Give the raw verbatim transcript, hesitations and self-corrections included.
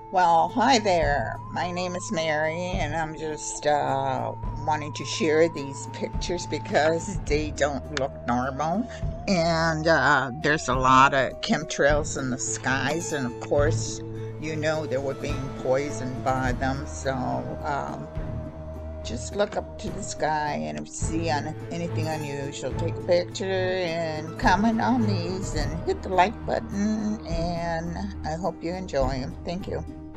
Well, hi there. My name is Mary, and I'm just uh, wanting to share these pictures because they don't look normal. And uh, there's a lot of chemtrails in the skies, and of course, you know that we're being poisoned by them. So um, just look up to the sky, and if you see on anything unusual, take a picture and comment on these, and hit the like button. And I hope you enjoy them. Thank you.